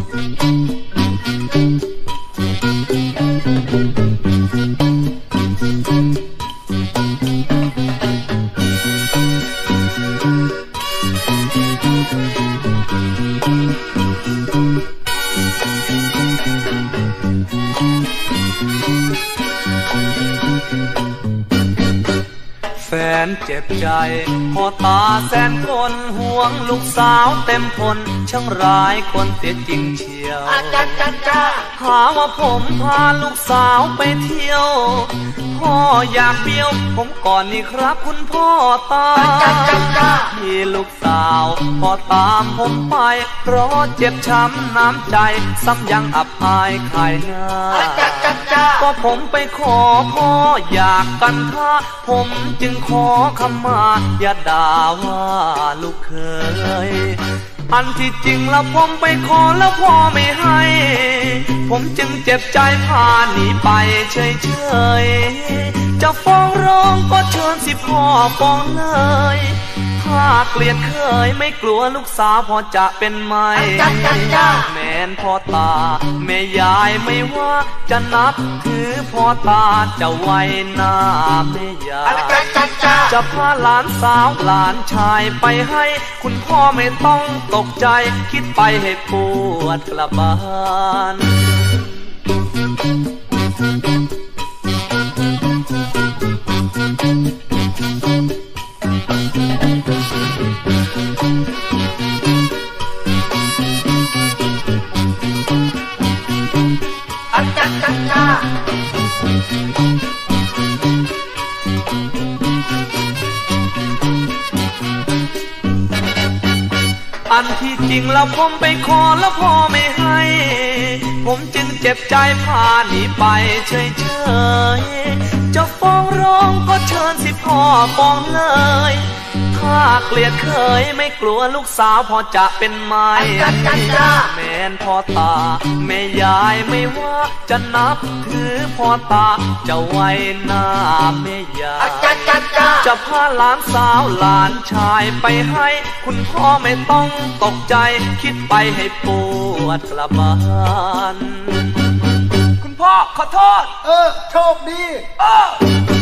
แฟนเจ็บใจพ่อตาแสนคนห่วงลูกสาวเต็มทนช่างร้ายคนเสียจริงเชียวหาว่าผมพาลูกสาวไปเที่ยวพ่ออยากเบี้ยวผมก่อนนี่ครับคุณพ่อตาที่ลูกสาวพอตามผมไปเพราะเจ็บช้ำน้ำใจซ้ำยังอับอายขายหน้าก็ผมไปขอพ่ออยากกันท่าผมจึงขอคำมาอย่าด่าว่าลูกเคยอันที่จริงแล้วผมไปขอแล้วพ่อไม่ให้ผมจึงเจ็บใจพาหนีไปเฉยๆจะฟ้องร้องก็เชิญสิพ่อฟ้องเลยถ้าเกลียดเคยไม่กลัวลูกสาวพอจะเป็นไหมแม่นพ่อตาแม่ยายไม่ว่าจะนับถือพ่อตาจะไว้หน้าแม่ยายจะพาหลานสาวหลานชายไปให้คุณพ่อไม่ต้องตกใจคิดไปให้ปวดกระบาลอันที่จริงแล้วผมไปขอแล้วพ่อไม่ให้ผมจึงเจ็บใจพาหนีไปเฉยๆจะฟ้องร้องก็เชิญสิพ่อฟ้องเลยถ้าเกลียดเคยไม่กลัวลูกสาวพอจะเป็นไหมแม่นพ่อตาแม่ยายไม่ว่าจะนับถือพ่อตาจะไว้หน้าแม่ยายจะพาหลานสาวหลานชายไปให้คุณพ่อไม่ต้องตกใจคิดไปให้ปวดกระบาลคุณพ่อขอโทษโชคดี